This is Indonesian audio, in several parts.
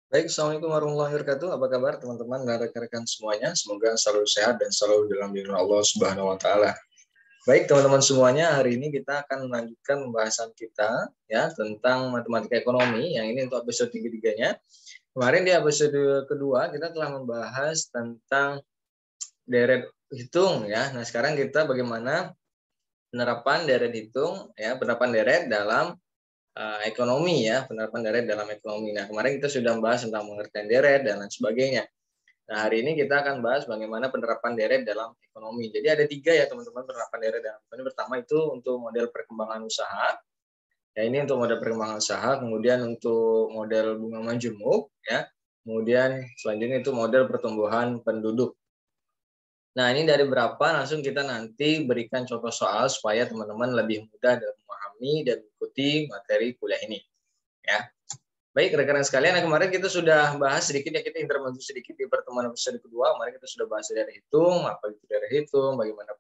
Baik, Assalamualaikum warahmatullahi wabarakatuh. Apa kabar teman-teman dan rekan-rekan semuanya? Semoga selalu sehat dan selalu dalam lindungan Allah Subhanahu wa taala. Baik, teman-teman semuanya, hari ini kita akan melanjutkan pembahasan kita ya tentang matematika ekonomi yang ini untuk episode ketiga-tiganya. Kemarin di episode kedua kita telah membahas tentang deret hitung ya. Nah, sekarang kita bagaimana penerapan deret hitung ya, penerapan deret dalam ekonomi ya, penerapan deret dalam ekonomi. Nah, kemarin kita sudah membahas tentang pengertian deret dan lain sebagainya. Nah, hari ini kita akan bahas bagaimana penerapan deret dalam ekonomi. Jadi ada tiga ya teman-teman penerapan deret dalam ekonomi. Pertama itu untuk model perkembangan usaha. Ya, ini untuk model perkembangan usaha, kemudian untuk model bunga majemuk ya. Kemudian selanjutnya itu model pertumbuhan penduduk. Nah, ini dari berapa langsung kita nanti berikan contoh soal supaya teman-teman lebih mudah dalam memahami dan mengikuti materi kuliah ini ya. Baik, rekan-rekan sekalian, nah kemarin kita sudah bahas sedikit ya, kita intermezzo sedikit di pertemuan episode kedua. Kemarin kita sudah bahas dari hitung, apa itu dari hitung, bagaimana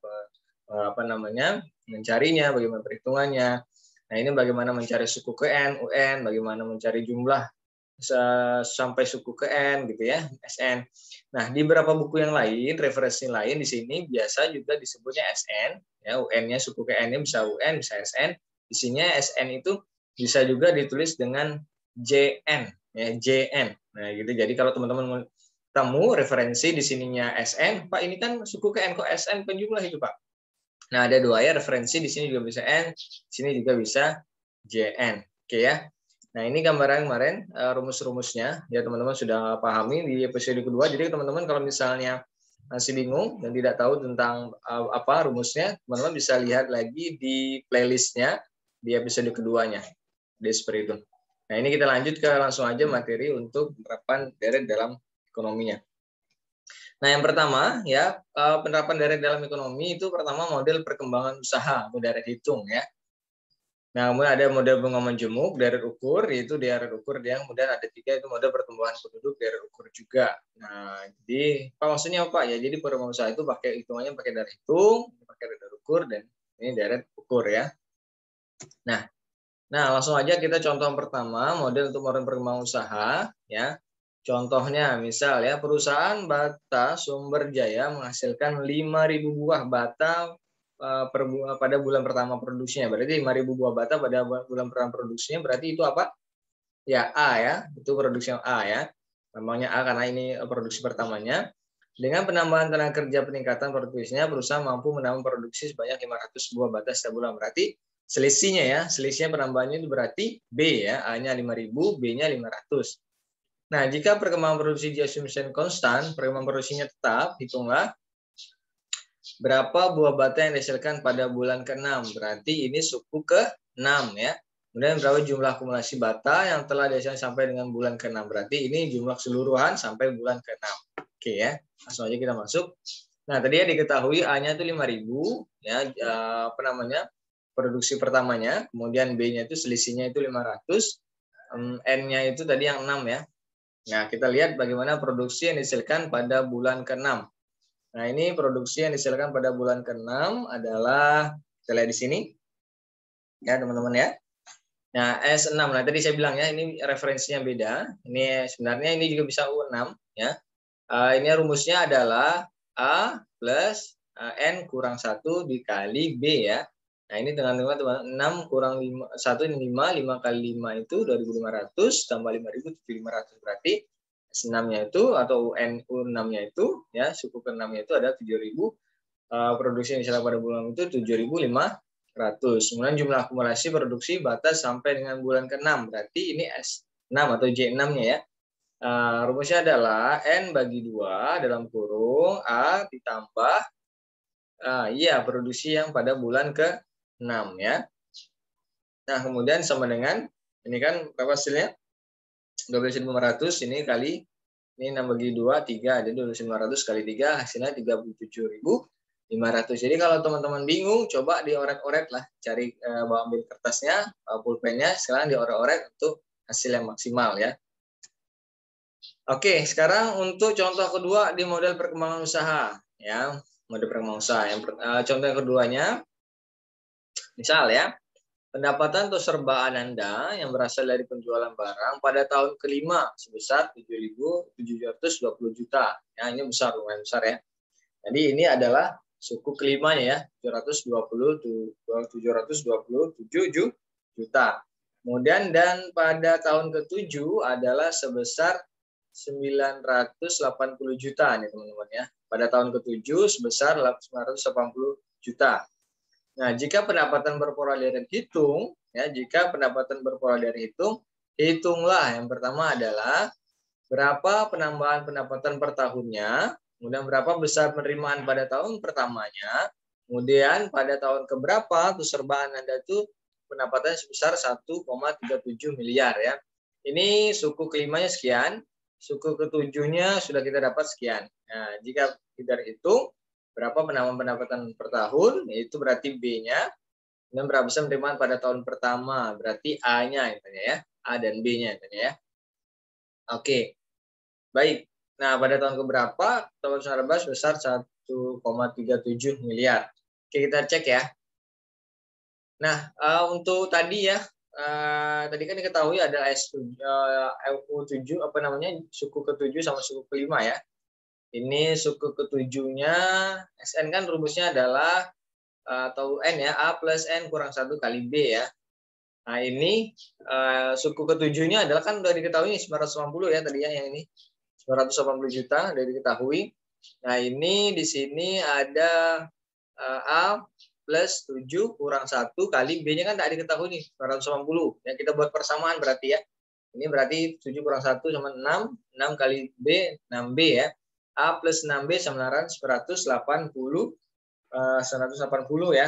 mencarinya, bagaimana perhitungannya. Nah, ini bagaimana mencari suku ke N, UN, bagaimana mencari jumlah sampai suku ke N gitu ya, SN. Nah, di beberapa buku yang lain, referensi lain di sini biasa juga disebutnya SN, ya UN-nya suku ke N-nya bisa UN, bisa SN. Di sini SN itu bisa juga ditulis dengan JN, ya JN. Nah, gitu. Jadi kalau teman-teman temu referensi di sininya SN, Pak ini kan suku ke N kok SN penjumlah itu, Pak. Nah, ada dua ya referensi, di sini juga bisa N, di sini juga bisa JN. Oke ya. Nah, ini gambaran kemarin rumus-rumusnya ya teman-teman sudah pahami di episode kedua. Jadi teman-teman kalau misalnya masih bingung dan tidak tahu tentang apa rumusnya, teman-teman bisa lihat lagi di playlistnya di episode keduanya. Jadi seperti itu. Nah, ini kita lanjut ke langsung aja materi untuk penerapan deret dalam ekonominya. Nah, yang pertama ya penerapan deret dalam ekonomi itu pertama model perkembangan usaha atau deret hitung ya. Nah, kemudian ada model bunga majemuk, deret ukur, yaitu deret ukur yang kemudian ada tiga, itu model pertumbuhan penduduk, deret ukur juga. Nah, jadi apa maksudnya Pak? Ya, jadi perkembangan usaha itu pakai hitungannya pakai deret hitung, pakai deret ukur, dan ini deret ukur ya. Nah, langsung aja kita contoh yang pertama, model untuk model perkembangan usaha ya. Contohnya misal ya, perusahaan Bata Sumber Jaya menghasilkan 5.000 buah bata pada bulan pertama produksinya. Berarti 5.000 buah bata pada bulan pertama produksinya, berarti itu apa? Ya, A ya. Itu produksi yang A ya. Namanya A karena ini produksi pertamanya. Dengan penambahan tenaga kerja peningkatan produksinya, perusahaan mampu menambah produksi sebanyak 500 buah bata setiap bulan. Berarti selisihnya ya, selisihnya penambahannya itu berarti B ya, A-nya 5.000, B-nya 500. Nah, jika perkembangan produksi diasumsikan konstan, perkembangan produksinya tetap, hitunglah berapa buah bata yang dihasilkan pada bulan ke-6. Berarti ini suku ke-6 ya. Kemudian berapa jumlah akumulasi bata yang telah dihasilkan sampai dengan bulan ke-6. Berarti ini jumlah keseluruhan sampai bulan ke-6. Oke ya, langsung aja kita masuk. Nah, tadi ya diketahui A-nya itu 5.000 ya, produksi pertamanya, kemudian B-nya itu selisihnya itu 500, N-nya itu tadi yang 6 ya. Nah, kita lihat bagaimana produksi yang dihasilkan pada bulan ke-6. Nah, ini produksi yang dihasilkan pada bulan ke-6 adalah, kita lihat di sini, ya teman-teman ya. Nah, S6, nah tadi saya bilang ya, ini referensinya beda. Ini sebenarnya ini juga bisa U6 ya. Ini rumusnya adalah A plus N kurang 1 dikali B ya. Nah, ini dengan teman-teman 6 kurang 5, 1 ini 5, 5 kali 5 itu 2.500, tambah 5.000, 7.500. Berarti S6-nya itu, atau U6-nya itu, ya suku ke-6-nya itu ada 7.000, produksi yang diserap pada bulan itu 7.500. Kemudian jumlah akumulasi produksi batas sampai dengan bulan ke-6. Berarti ini S6 atau J6-nya ya. Rumusnya adalah N bagi 2 dalam kurung A ditambah produksi yang pada bulan ke-6 ya. Nah, kemudian sama dengan ini kan berapa hasilnya? 12.500 ini kali ini 6 bagi 2 3, jadi 12.500 kali 3 hasilnya 37.500. Jadi kalau teman-teman bingung coba dioret-oret lah, cari bawa ambil kertasnya, pulpennya, sekarang dioret-oret untuk hasil yang maksimal ya. Oke, sekarang untuk contoh kedua di model perkembangan usaha ya, model perkembangan usaha. Yang contoh yang keduanya misal ya, Pendapatan atau serba Ananda yang berasal dari penjualan barang pada tahun kelima sebesar 7.720 juta. Ya, ini besar, lumayan besar ya. Jadi ini adalah suku kelimanya ya, 727 juta. Kemudian dan pada tahun ke-7 adalah sebesar 980 juta nih teman-teman ya. Pada tahun ke-7 sebesar 980 juta. Nah, jika pendapatan berpola dari hitung, ya, jika pendapatan berpola dari hitung, hitunglah yang pertama adalah berapa penambahan pendapatan per tahunnya, kemudian berapa besar penerimaan pada tahun pertamanya, kemudian pada tahun keberapa serba Anda itu pendapatan sebesar 1,37 miliar ya. Ini suku kelimanya sekian, suku ketujuhnya sudah kita dapat sekian. Nah, jika kita hitung berapa penambahan pendapatan per tahun, yaitu berarti B-nya, dan berapa besar penerimaan pada tahun pertama, berarti A-nya ya, A dan B-nya ya. Oke. Baik. Nah, pada tahun keberapa tahun serba sebesar 1,37 miliar. Oke, kita cek ya. Nah, untuk tadi ya, tadi kan diketahui ada U7 apa namanya, suku ke-7 sama suku ke-5 ya. Ini suku ke-7-nya SN kan rumusnya adalah atau N ya, A plus N kurang 1 kali B ya. Nah, ini suku ke-7-nya adalah kan udah diketahui 980 ya tadi ya yang ini. 980 juta udah diketahui. Nah, ini di sini ada A plus 7 kurang 1 kali B-nya kan tak diketahui nih, 980. Ya, kita buat persamaan berarti ya. Ini berarti 7 kurang 1 sama 6. 6 kali B, 6B ya. A plus 6B sama dengan 180 ya.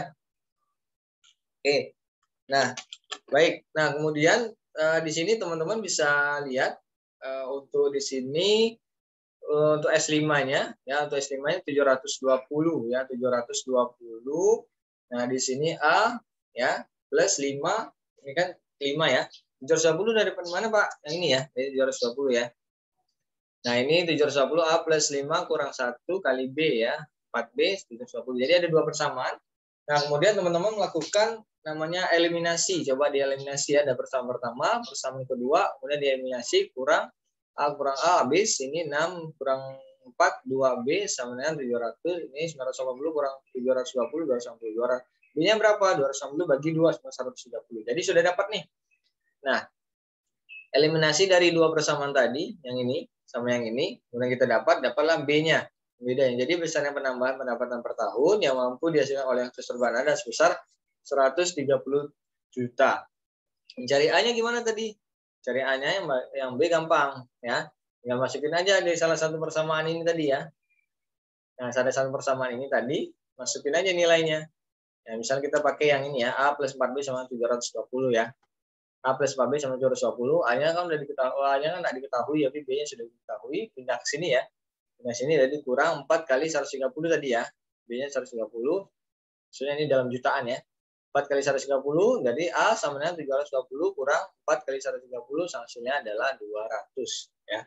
Oke. Nah, baik. Nah, kemudian di sini teman-teman bisa lihat untuk di sini untuk S5-nya ya, untuk S5-nya 720 ya, 720. Nah, di sini A ya plus 5, ini kan 5 ya. 720 dari mana, Pak? Yang ini ya, jadi 720 ya. Nah, ini 720 A plus 5 kurang 1 kali B ya, 4B 720. Jadi ada dua persamaan. Nah, kemudian teman-teman melakukan namanya eliminasi. Coba dieliminasi ya, ada persamaan pertama, persamaan kedua, kemudian dieliminasi kurang A kurang A habis ini 6 kurang 4 2B sama dengan 700. Ini 980 kurang 720 280. B-nya berapa? 280 bagi 2 sama 130. Jadi sudah dapat nih. Nah, eliminasi dari dua persamaan tadi, yang ini sama yang ini, kemudian kita dapatlah B-nya. Bedanya. Jadi besarnya penambahan pendapatan per tahun yang mampu dihasilkan oleh serba Anda sebesar 130 juta. Mencari A-nya gimana tadi? Cari A-nya yang B gampang ya. Tinggal masukin aja di salah satu persamaan ini tadi ya. Nah, salah satu persamaan ini tadi, masukin aja nilainya. Ya, misalnya kita pakai yang ini ya, A plus 4B sama 720 ya. A plus 4B sama 720, A-nya kan udah diketahui, A-nya kan tidak diketahui, tapi B-nya sudah diketahui, pindah ke sini ya. Pindah sini jadi kurang 4 kali 130 tadi ya. B-nya 130, maksudnya ini dalam jutaan ya. 4 kali 130, jadi A sama dengan 720 kurang 4 kali 130, hasilnya adalah 200 ya.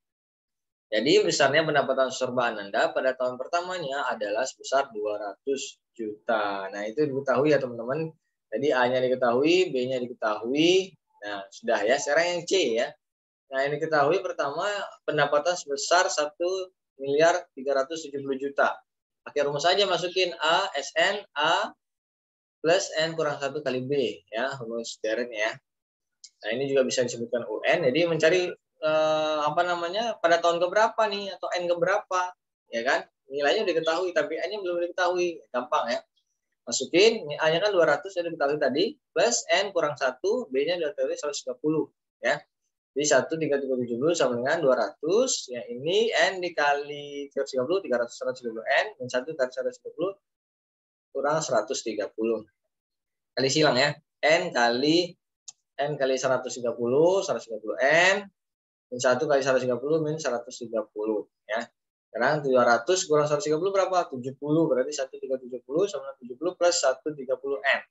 Jadi besarnya pendapatan serba Ananda pada tahun pertamanya adalah sebesar 200 juta. Nah, itu diketahui ya teman-teman. Jadi A-nya diketahui, B-nya diketahui. Nah, sudah ya. Sekarang yang C ya. Nah, ini diketahui pertama pendapatan sebesar 1.370 juta. Pakai rumus saja masukin A, SN, A plus N kurang 1 kali B. Ya, rumus deret ya. Nah, ini juga bisa disebutkan UN. Jadi mencari apa namanya pada tahun keberapa nih atau N keberapa, ya kan? Nilainya udah diketahui tapi N-nya belum diketahui. Gampang ya. Masukin, A-nya kan 200 sudah diketahui tadi, plus N kurang 1, B-nya diketahui 130 ya. Jadi 1.370 sama dengan 200, ya ini N dikali 130, 330 N, dan 1 kali 130 kurang 130. Kali silang ya. N kali 130 N, min 1 kali 130 min 130 ya. Sekarang 700 kurang 130 berapa? 70, berarti 1370 sama 70 plus 130 N.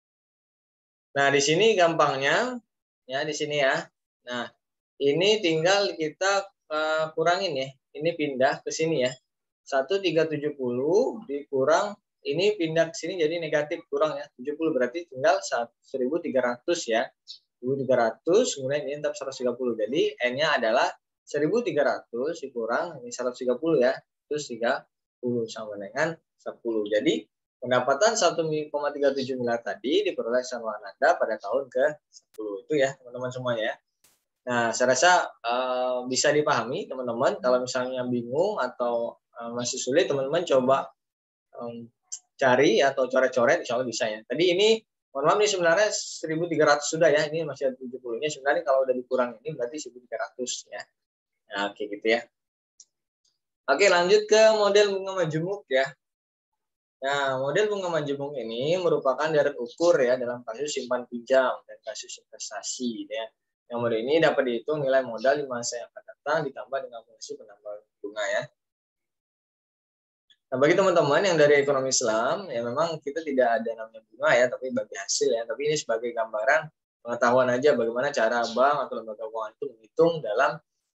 Nah, di sini gampangnya ya di sini ya. Nah, ini tinggal kita kurangin ya. Ini pindah ke sini ya. 1370 dikurang ini pindah ke sini jadi negatif, kurang ya, 70 berarti tinggal 1.300 ya. 1.300, kemudian ini tetap 130. Jadi N-nya adalah 1.300 dikurang ini 130 ya, terus 30 sama dengan 10. Jadi pendapatan 1,37 miliar tadi diperoleh Sarwananda pada tahun ke-10. Itu ya teman-teman semuanya ya. Nah, saya rasa bisa dipahami teman-teman. Kalau misalnya bingung atau masih sulit, teman-teman coba cari atau coret-coret, insya Allah bisa ya. Tadi ini, mohon maaf, ini sebenarnya 1.300 sudah ya, ini masih ada 70-nya. Sebenarnya kalau udah dikurang ini berarti 1.300 ya. Nah, oke gitu ya. Oke, lanjut ke model bunga majemuk ya. Nah, model bunga majemuk ini merupakan deret ukur ya dalam kasus simpan pinjam dan kasus investasi ya. Yang model ini dapat dihitung nilai modal di masa yang akan datang ditambah dengan fungsi penambahan bunga ya. Nah, bagi teman-teman yang dari ekonomi Islam, ya memang kita tidak ada namanya bunga ya, tapi bagi hasil ya. Tapi ini sebagai gambaran pengetahuan aja bagaimana cara bank atau lembaga keuangan itu menghitung dalam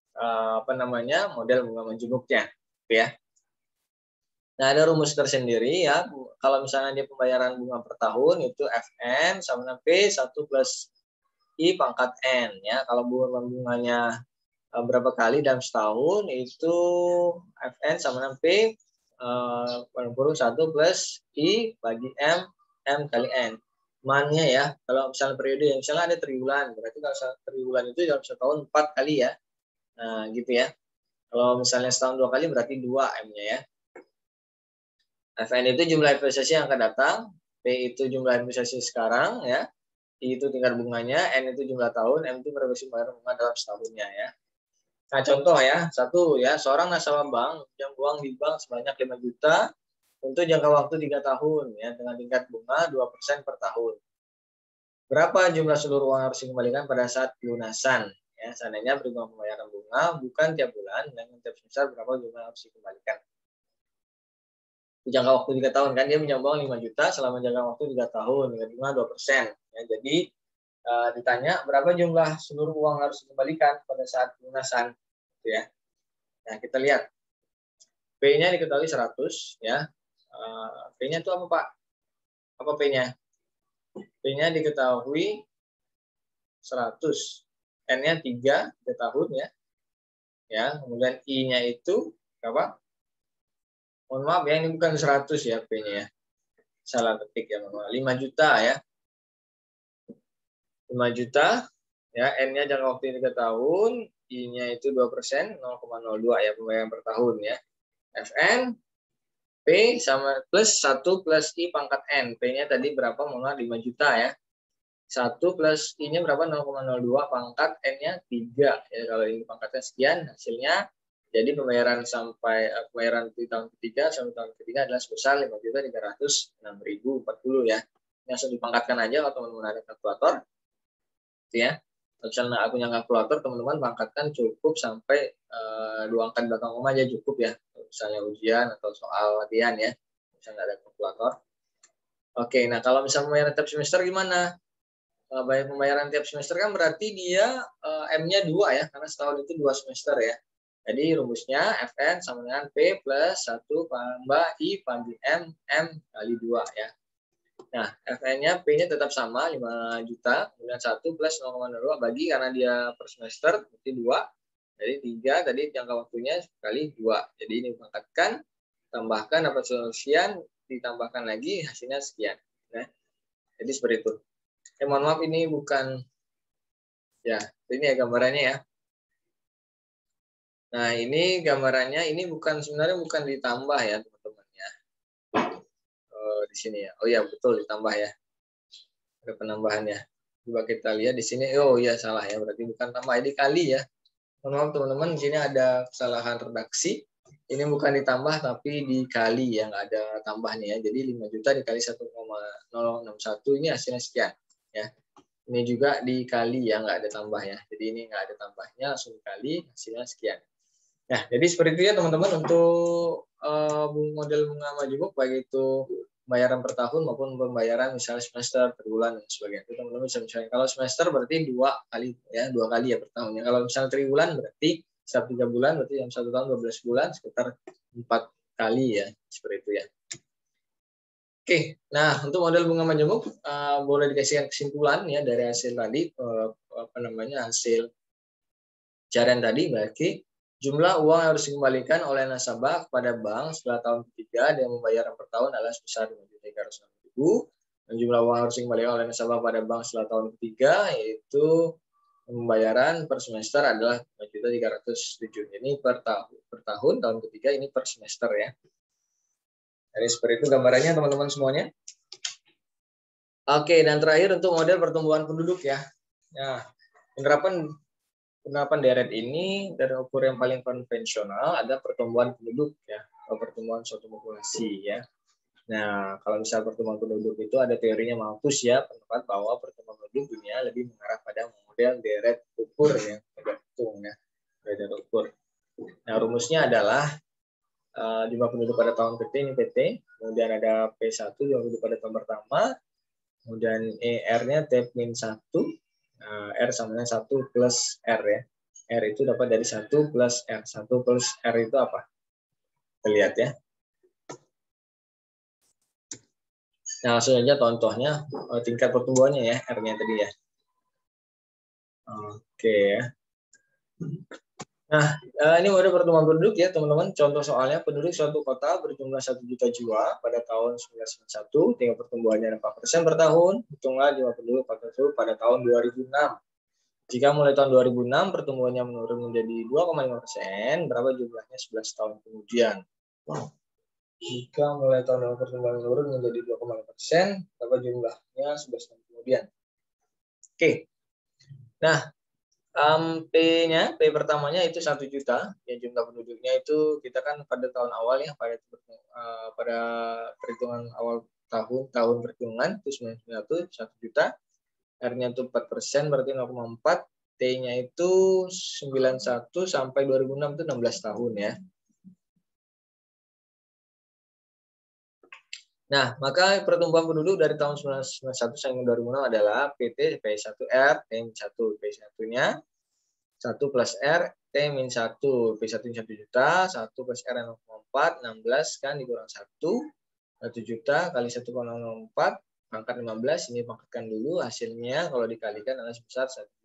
model bunga majemuknya, ya. Nah, ada rumus tersendiri ya. Kalau misalnya dia pembayaran bunga per tahun itu Fn sama dengan P1 plus I pangkat N ya. Kalau bunganya berapa kali dalam setahun itu Fn sama dengan P kurung 1 plus I bagi M kali N. Man-nya ya, kalau misalnya periode yang misalnya ada triwulan, berarti kalau triwulan itu dalam setahun 4 kali ya. Nah, gitu ya. Kalau misalnya setahun 2 kali berarti 2 M-nya ya. Fn itu jumlah investasi yang akan datang, P itu jumlah investasi sekarang ya, I itu tingkat bunganya, N itu jumlah tahun, M itu frekuensi pembayaran bunga dalam setahunnya ya. Nah, contoh ya, satu ya, seorang nasabah bank yang uang di bank sebanyak 5 juta untuk jangka waktu 3 tahun ya dengan tingkat bunga 2% per tahun. Berapa jumlah seluruh uang harus dikembalikan pada saat pelunasan? Ya, seandainya berubah pembayaran bunga bukan tiap bulan dan tiap semester berapa jumlah harus dikembalikan? Jangka waktu 3 tahun kan dia pinjam uang 5 juta selama jangka waktu 3 tahun dengan bunga 2%. Ya, jadi ditanya berapa jumlah seluruh uang harus dikembalikan pada saat pelunasan ya. Nah, kita lihat. P-nya diketahui 100 ya. P-nya itu apa, Pak? Apa P-nya? P-nya diketahui 100. N-nya 3 tahun ya. Ya, kemudian I-nya itu berapa? Mohon maaf ya, ini bukan 100 ya P-nya ya. Salah ketik ya, 5 juta ya. 5 juta ya, N-nya jangka waktu 3 tahun, I-nya itu 2%, 0,02 ya pembayaran per tahun ya. Fn P sama plus 1 plus I pangkat N. P-nya tadi berapa? Mohon 5 juta ya. 1 plus I-nya berapa? 0,02 pangkat N-nya 3. Ya, kalau ini pangkatnya sekian, hasilnya jadi pembayaran sampai pembayaran di tahun ketiga sampai tahun ketiga adalah sebesar 5.306.040 ya. Ini langsung dipangkatkan aja kalau teman-teman ada kalkulator. Ya. Kalau misalnya aku punya kalkulator, teman-teman pangkatkan cukup sampai 2 angka di belakang koma aja cukup ya. Misalnya ujian atau soal latihan ya. Misalnya ada kalkulator. Oke, nah kalau misalnya pembayaran tiap semester gimana? Bayar pembayaran tiap semester kan berarti dia M-nya 2 ya, karena setahun itu 2 semester ya. Jadi rumusnya Fn sama dengan P plus 1 tambah I bagi M kali 2 ya. Nah, Fn-nya P-nya tetap sama 5 juta, kemudian 1 plus 0,02 bagi karena dia per semester berarti 2. Jadi 3 tadi jangka waktunya kali 2. Jadi ini pangkatkan, tambahkan dapat sekian, ditambahkan lagi hasilnya sekian. Nah, jadi seperti itu. Mohon maaf ini bukan ya, ini ya gambarannya ya. Nah, ini gambarannya ini sebenarnya bukan ditambah ya, teman-teman ya. Di sini ya. Oh ya, betul ditambah ya. Ada penambahannya. Coba kita lihat di sini. Oh iya salah ya, berarti bukan tambah, ini kali ya. Mohon maaf teman-teman, di sini ada kesalahan redaksi. Ini bukan ditambah tapi dikali yang ada tambahnya ya. Jadi 5 juta dikali 1,061 ini hasilnya sekian ya. Ini juga dikali ya, nggak ada tambahnya. Jadi ini nggak ada tambahnya, langsung dikali hasilnya sekian. Nah, jadi seperti itu ya teman-teman untuk model bunga majemuk, baik itu pembayaran per tahun maupun pembayaran misalnya semester, per bulan dan sebagainya. Itu teman-teman bisa misalnya kalau semester berarti 2 kali ya per tahun. Ya, kalau misalnya triwulan berarti setiap 3 bulan berarti dalam 1 tahun 12 bulan sekitar 4 kali ya, seperti itu ya. Oke, nah untuk model bunga majemuk boleh dikasihkan kesimpulan ya dari hasil tadi hasil pencarian tadi berarti jumlah uang yang harus dikembalikan oleh nasabah kepada bank setelah tahun ketiga dan pembayaran per tahun adalah sebesar 5.300.000. Dan jumlah uang yang harus dikembalikan oleh nasabah pada bank setelah tahun ketiga yaitu pembayaran per semester adalah 5.307.000. Ini per tahun ketiga ini per semester ya. Jadi seperti itu gambarannya teman-teman semuanya. Oke, dan terakhir untuk model pertumbuhan penduduk ya. Nah, penerapan deret ini dari ukur yang paling konvensional ada pertumbuhan penduduk ya, atau pertumbuhan suatu populasi ya. Nah, kalau misal pertumbuhan penduduk itu ada teorinya Malthus ya, pendapat bahwa pertumbuhan penduduk dunia lebih mengarah pada model deret ukur ya, tergantung ya, deret ukur. Nah, rumusnya adalah jumlah penduduk pada tahun PT ini PT, kemudian ada P1 jumlah penduduk pada tahun pertama, kemudian R-nya T-1, R sama dengan 1 plus R ya. R itu dapat dari 1 plus R. 1 plus R itu apa? Kita lihat ya. Nah, langsung saja contohnya tingkat pertumbuhannya ya, R-nya tadi ya. Oke ya. Nah, ini model pertumbuhan penduduk ya, teman-teman. Contoh soalnya, penduduk suatu kota berjumlah 1 juta jiwa pada tahun 1991, tingkat pertumbuhannya 4% per tahun. Hitunglah jumlah penduduk pada tahun 2006. Jika mulai tahun 2006 pertumbuhannya menurun menjadi 2,5%, berapa jumlahnya 11 tahun kemudian? Jika mulai tahun pertumbuhan menurun menjadi 2,5%, berapa jumlahnya 11 tahun kemudian? Oke. Nah, P pertamanya itu 1 juta, ya jumlah penduduknya itu kita kan pada tahun awal ya, pada perhitungan awal tahun perhitungan itu 1 juta, R-nya itu 4%, berarti 0,4, T-nya itu 91 sampai 2006 itu 16 tahun ya. Nah, maka pertumbuhan penduduk dari tahun 1991 sampai 2006 adalah PT P1R, T-1, P1-nya 1 plus R, T-1, P1 1 juta, 1 plus R 0,4, 16 kan dikurang 1 juta kali 1,04, pangkat 15, ini pangkatkan dulu, hasilnya kalau dikalikan adalah sebesar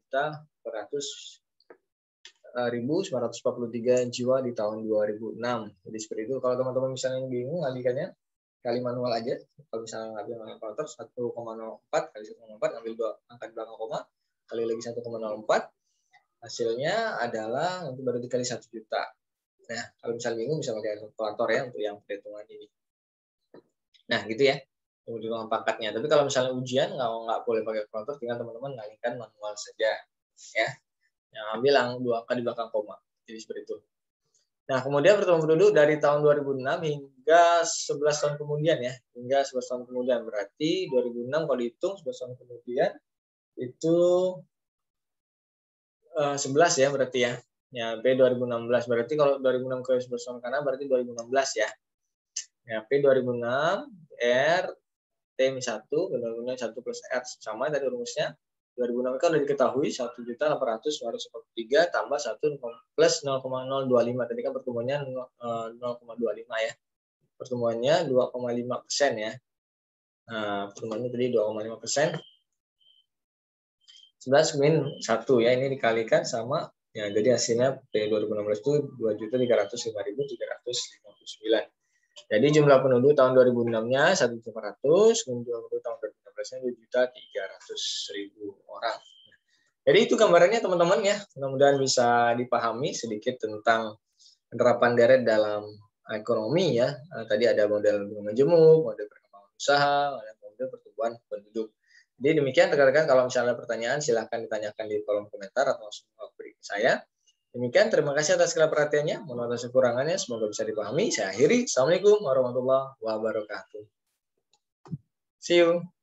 1.443 jiwa di tahun 2006. Jadi seperti itu. Kalau teman-teman misalnya bingung kalikannya, kali manual aja. Kalau misalnya ngambil kalkulator 1,04 kali 1,04, ambil 2 angka belakang koma, kali lagi 1,04, hasilnya adalah nanti baru dikali 1 juta. Nah, kalau misalnya bingung bisa pakai kalkulator ya untuk yang perhitungan ini. Nah, gitu ya. Perhitungan pangkatnya. Tapi kalau misalnya ujian nggak boleh pakai kalkulator, tinggal teman-teman ngalihkan manual saja ya. Yang ambil 2 angka di belakang koma. Jadi seperti itu. Nah, kemudian pertumbuhan penduduk dari tahun 2006 hingga 11 tahun kemudian ya. Hingga 11 tahun kemudian. Berarti 2006 kalau dihitung 11 tahun kemudian itu 11 ya berarti ya. Ya, P 2016. Berarti kalau 2006 ke 11 tahun kanan berarti 2016 ya. Ya, P 2006, R, T-1, benar-benar 1 plus R sama dari rumusnya. 2006 kan sudah diketahui 1.800.243 tambah 1 plus 0,025. Tadi kan pertumbuhannya 0,25 ya. Pertumbuhannya 2,5% ya. Nah, pertumbuhannya tadi 2,5%. 11 min 1 ya, ini dikalikan sama ya, jadi hasilnya P 2016 itu 2.305.359. Jadi jumlah penduduk tahun 2006-nya 1.400, jumlah penduduk tahun 2016-nya 2.300.000 orang. Jadi itu gambarannya teman-teman ya. Mudah-mudahan bisa dipahami sedikit tentang penerapan deret dalam ekonomi ya. Tadi ada model bunga majemuk, model perkembangan usaha, ada model pertumbuhan penduduk. Jadi demikian rekan-rekan, kalau misalnya ada pertanyaan silahkan ditanyakan di kolom komentar atau langsung beri ke saya. Demikian, terima kasih atas segala perhatiannya. Mohon atas kekurangannya, semoga bisa dipahami. Saya akhiri. Assalamualaikum warahmatullahi wabarakatuh. See you.